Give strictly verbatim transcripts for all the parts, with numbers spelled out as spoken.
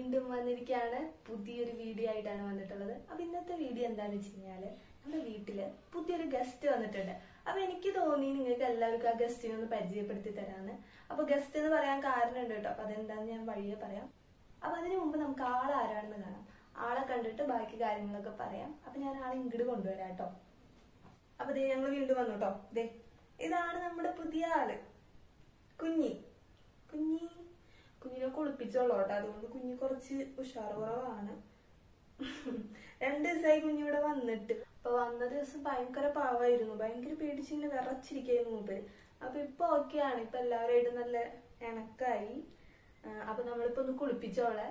വീണ്ടും വന്നിരിക്കുകയാണ് പുതിയൊരു വീഡിയോ ആയിട്ടാണ് വന്നിട്ടുള്ളത്. അപ്പോൾ ഇന്നത്തെ വീഡിയോ എന്താണെന്ന് വെച്ച് കഴിഞ്ഞാൽ നമ്മുടെ വീട്ടിൽ പുതിയൊരു ഗസ്റ്റ് വന്നിട്ടുണ്ട്. അപ്പോൾ എനിക്ക് തോന്നി നിങ്ങൾക്ക് എല്ലാവർക്കും ആ ഗസ്റ്റിനെ ഒന്ന് പരിചയപ്പെടുത്തി തരാമെന്ന്. അപ്പോൾ ഗസ്റ്റ് എന്ന് പറയാൻ കാരണമുണ്ട് കേട്ടോ. അപ്പോൾ അതെന്താണെന്ന് ഞാൻ വഴിയെ പറയാം. അപ്പോൾ അതിന് മുമ്പ് നമുക്ക് ആൾ ആരാണെന്ന് കാണാം. ആളെ കണ്ടിട്ട് ബാക്കി കാര്യങ്ങളൊക്കെ പറയാം. അപ്പോൾ ഞാൻ ആളെ ഇങ്ങോട്ട് കൊണ്ടുവരാം കേട്ടോ. അപ്പോൾ ദേ ഞങ്ങൾ വീണ്ടും വന്നു കേട്ടോ. ദേ ഇതാണ് നമ്മുടെ പുതിയ ആള്, കുഞ്ഞി. കുഞ്ഞി കുഞ്ഞിനെ കുളിപ്പിച്ചോളൂ കേട്ടോ. അതുകൊണ്ട് കുഞ്ഞി കുറച്ച് ഉഷാറ് കുറവാണ്. രണ്ട് ദിവസമായി കുഞ്ഞിവിടെ വന്നിട്ട്. അപ്പൊ വന്ന ദിവസം ഭയങ്കര പാവായിരുന്നു, ഭയങ്കര പേടിച്ചിങ്ങനെ വിറച്ചിരിക്കുന്നു മൂപ്പര്. അപ്പൊ ഇപ്പൊ ഓക്കെയാണ്, ഇപ്പൊ എല്ലാവരുമായിട്ട് നല്ല ഇണക്കായി. അപ്പൊ നമ്മളിപ്പോ ഒന്ന് കുളിപ്പിച്ചോളെ.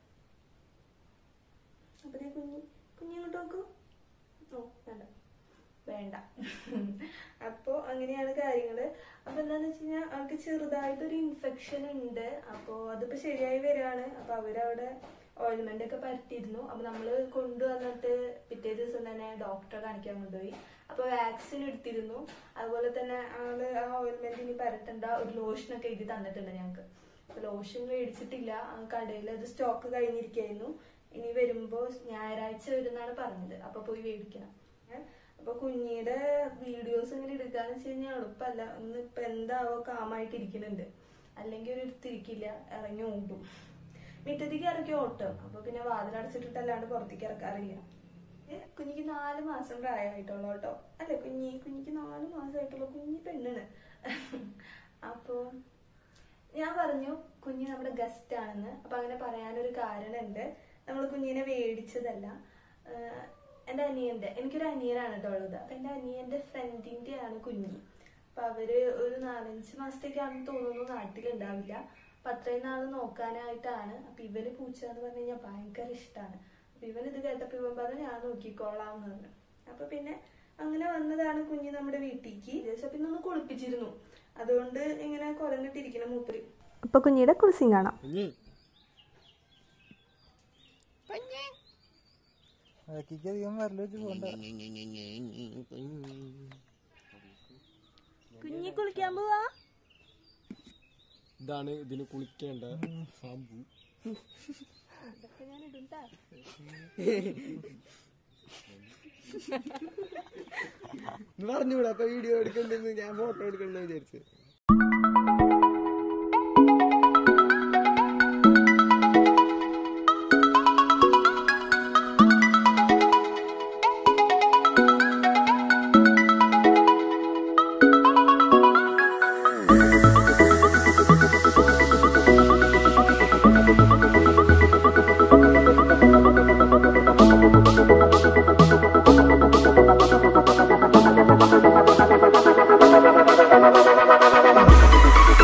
അപ്പൊ കുഞ്ഞി കുഞ്ഞി ഇങ്ങോട്ട് നോക്കൂ. ഓ വേണ്ട വേണ്ട അപ്പൊ അങ്ങനെയാണ് കാര്യങ്ങള്. അപ്പൊ എന്താന്ന് വെച്ച് കഴിഞ്ഞാൽ അവർക്ക് ചെറുതായിട്ടൊരു ഇൻഫെക്ഷൻ ഉണ്ട്. അപ്പൊ അതിപ്പോ ശരിയായി വരികയാണ്. അപ്പൊ അവരവിടെ ഓയിൽമെന്റ് ഒക്കെ പരത്തിയിരുന്നു. അപ്പൊ നമ്മള് കൊണ്ടുവന്നിട്ട് പിറ്റേ ദിവസം തന്നെ ഡോക്ടറെ കാണിക്കാൻ കൊണ്ടുപോയി. അപ്പൊ വാക്സിൻ എടുത്തിരുന്നു. അതുപോലെ തന്നെ ആള് ആ ഓയിൽമെന്റ് ഇനി പരട്ടണ്ട ഒരു ലോഷനൊക്കെ എഴുതി തന്നിട്ടുണ്ട് ഞങ്ങക്ക്. അപ്പൊ ലോഷൻ മേടിച്ചിട്ടില്ല, കടയിൽ അത് സ്റ്റോക്ക് കഴിഞ്ഞിരിക്കായിരുന്നു. ഇനി വരുമ്പോ ഞായറാഴ്ച വരുന്നാണ് പറഞ്ഞത്. അപ്പൊ പോയി മേടിക്കണം. അപ്പൊ കുഞ്ഞിയുടെ വീഡിയോസ് ഇങ്ങനെ എടുക്കാന്ന് വെച്ച് കഴിഞ്ഞാൽ എളുപ്പമല്ല. ഒന്ന് ഇപ്പൊ എന്താവോ കാമായിട്ട് ഇരിക്കുന്നുണ്ട്, അല്ലെങ്കിൽ ഒരു എടുത്തിരിക്കില്ല, ഇറങ്ങി ഓടും. മുറ്റത്തേക്ക് ഇറക്കി ഓട്ടം. അപ്പൊ പിന്നെ വാതിലടച്ചിട്ടിട്ടല്ലാണ്ട് പുറത്തേക്ക് ഇറക്കാറില്ല. കുഞ്ഞിക്ക് നാല് മാസം പ്രായമായിട്ടുള്ളൂ കേട്ടോ. അല്ലെ കുഞ്ഞി കുഞ്ഞിക്ക് നാല് മാസമായിട്ടുള്ള കുഞ്ഞി പെണ്ണാണ്. അപ്പൊ ഞാൻ പറഞ്ഞു കുഞ്ഞി നമ്മുടെ ഗസ്റ്റ് ആണെന്ന്. അപ്പൊ അങ്ങനെ പറയാനൊരു കാരണമുണ്ട്. നമ്മൾ കുഞ്ഞിനെ മേടിച്ചതല്ല, എൻ്റെ അനിയന്റെ, എനിക്കൊരു അനിയനാണ് കേട്ടോ ഉള്ളത്. അപ്പൊ എൻ്റെ അനിയന്റെ ഫ്രണ്ടിന്റെ ആണ് കുഞ്ഞി. അപ്പൊ അവര് ഒരു നാലഞ്ച് മാസത്തേക്കാണെന്ന് തോന്നുന്നു നാട്ടിലുണ്ടാവില്ല. അപ്പൊ അത്രയും നാള് നോക്കാനായിട്ടാണ്. അപ്പൊ ഇവന് പൂച്ച എന്ന് പറഞ്ഞു കഴിഞ്ഞാൽ ഭയങ്കര ഇഷ്ടമാണ്. അപ്പൊ ഇവൻ ഇത് കേട്ടപ്പോ ഇവൻ പറഞ്ഞു ഞാൻ നോക്കിക്കോളാം എന്ന് പറഞ്ഞു. അപ്പൊ പിന്നെ അങ്ങനെ വന്നതാണ് കുഞ്ഞി നമ്മുടെ വീട്ടിലേക്ക്. ജസ്റ്റ് പിന്നെ ഒന്ന് കുളിപ്പിച്ചിരുന്നു, അതുകൊണ്ട് ഇങ്ങനെ കുരങ്ങിട്ടിരിക്കണം മൂപ്പര്. അപ്പൊ കുഞ്ഞിയുടെ കുളിസിങ് കാണാം. കുഞ്ഞി കുളിക്കാൻ പോവാ. ഇതാണ് ഇതിന് കുളിക്കേണ്ട ഷാമ്പു. ഞാൻ ഇടുണ്ടാ. പറഞ്ഞൂടാ അപ്പൊ വീഡിയോ എടുക്കണ്ടെന്ന്, ഞാൻ ഫോട്ടോ എടുക്കണ്ടെന്ന് വിചാരിച്ചു. We'll be right back.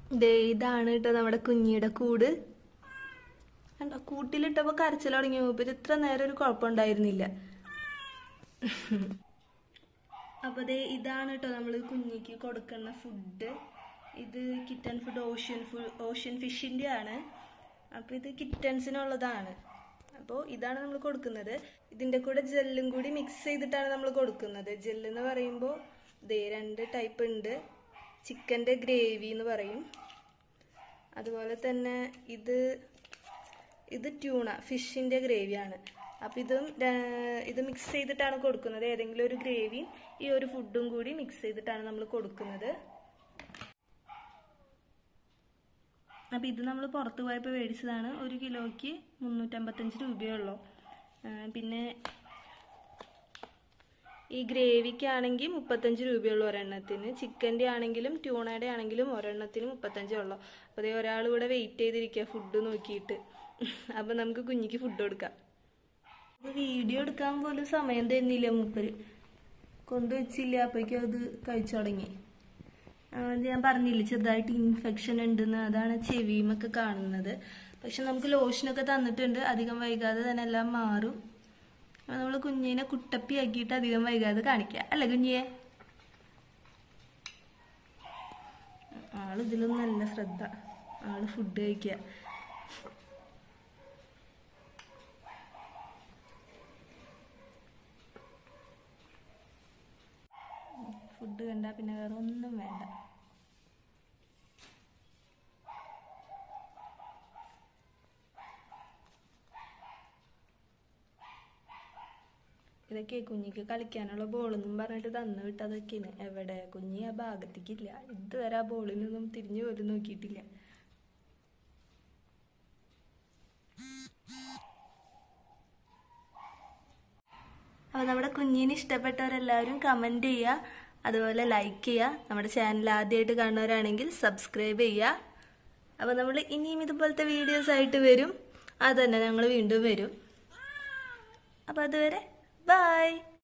ദേ ഇതാണ് കേട്ടോ നമ്മുടെ കുഞ്ഞിയുടെ കൂട്. കണ്ടോ, കൂട്ടിലിട്ടപ്പോ കരച്ചിൽ തുടങ്ങി. മൂപ്പര് ഇത്ര നേരം ഒരു കുഴപ്പമുണ്ടായിരുന്നില്ല. അപ്പൊ ദേ ഇതാണ് കേട്ടോ നമ്മള് കുഞ്ഞിക്ക് കൊടുക്കുന്ന ഫുഡ്. ഇത് kitten food ocean food ocean ഫിഷിന്റെ ആണ്. അപ്പൊ ഇത് കിറ്റൻസിനുള്ളതാണ്. അപ്പോൾ ഇതാണ് നമ്മൾ കൊടുക്കുന്നത്. ഇതിന്റെ കൂടെ ജെല്ലും കൂടി മിക്സ് ചെയ്തിട്ടാണ് നമ്മൾ കൊടുക്കുന്നത്. ജെല്ല് എന്ന് പറയുമ്പോൾ ദേ രണ്ട് ടൈപ്പ് ഉണ്ട്. ചിക്കൻ്റെ ഗ്രേവി എന്ന് പറയും. അതുപോലെ തന്നെ ഇത് ഇത് ട്യൂണ ഫിഷിൻ്റെ ഗ്രേവിയാണ്. അപ്പം ഇതും ഇത് മിക്സ് ചെയ്തിട്ടാണ് കൊടുക്കുന്നത്. ഏതെങ്കിലും ഒരു ഗ്രേവിയും ഈ ഒരു ഫുഡും കൂടി മിക്സ് ചെയ്തിട്ടാണ് നമ്മൾ കൊടുക്കുന്നത്. അപ്പം ഇത് നമ്മൾ പുറത്ത് പോയപ്പോൾ മേടിച്ചതാണ്. ഒരു കിലോയ്ക്ക് മുന്നൂറ്റമ്പത്തഞ്ച് രൂപയുള്ളൂ. പിന്നെ ഈ ഗ്രേവിക്കാണെങ്കിൽ മുപ്പത്തഞ്ച് രൂപയുള്ളൂ ഒരെണ്ണത്തിന്. ചിക്കൻ്റെ ആണെങ്കിലും ട്യൂണയുടെ ആണെങ്കിലും ഒരെണ്ണത്തിന് മുപ്പത്തഞ്ചേ ഉള്ളൂ. അപ്പോൾ അതേ ഒരാൾ ഇവിടെ വെയിറ്റ് ചെയ്തിരിക്കുക ഫുഡ് നോക്കിയിട്ട്. അപ്പം നമുക്ക് കുഞ്ഞിക്ക് ഫുഡ് കൊടുക്കാം. അപ്പോൾ വീഡിയോ എടുക്കാൻ പോലും സമയം തരുന്നില്ല മൂപ്പര്. കൊണ്ടുവച്ചില്ല, അപ്പോഴേക്കും അത് കഴിച്ചു തുടങ്ങി. ഞാൻ പറഞ്ഞില്ലേ ചെറുതായിട്ട് ഇൻഫെക്ഷൻ ഉണ്ടെന്ന്. അതാണ് ചെവിയുമൊക്കെ കാണുന്നത്. പക്ഷെ നമുക്ക് ലോഷനൊക്കെ തന്നിട്ടുണ്ട്. അധികം വൈകാതെ തന്നെ എല്ലാം മാറും. നമ്മൾ കുഞ്ഞിനെ കുട്ടപ്പി ആക്കിയിട്ട് അധികം വൈകാതെ കാണിക്കുക അല്ലേ കുഞ്ഞിയെ? ആളിതിലും നല്ല ശ്രദ്ധ. ആള് ഫുഡ് കഴിക്കുക. ഫുഡ് കണ്ടാ പിന്നെ വേറെ ഒന്നും വേണ്ട. ഇതൊക്കെ കുഞ്ഞിക്ക് കളിക്കാനുള്ള ബോളെന്നും പറഞ്ഞിട്ട് തന്നു വിട്ടതൊക്കെയാണ്. എവിടെ കുഞ്ഞി ആ ഭാഗത്തേക്കില്ല. ഇതുവരെ ആ ബോളിനൊന്നും തിരിഞ്ഞു പോലും നോക്കിയിട്ടില്ല. അപ്പോൾ നമ്മുടെ കുഞ്ഞിനെ ഇഷ്ടപ്പെട്ടവരെല്ലാവരും കമൻറ്റ് ചെയ്യുക, അതുപോലെ ലൈക്ക് ചെയ്യുക. നമ്മുടെ ചാനൽ ആദ്യമായിട്ട് കാണുന്നവരാണെങ്കിൽ സബ്സ്ക്രൈബ് ചെയ്യുക. അപ്പോൾ നമ്മൾ ഇനിയും ഇതുപോലത്തെ വീഡിയോസ് ആയിട്ട് വരും. അത് തന്നെ ഞങ്ങൾ വീണ്ടും വരും. അപ്പോൾ അതുവരെ ബൈ.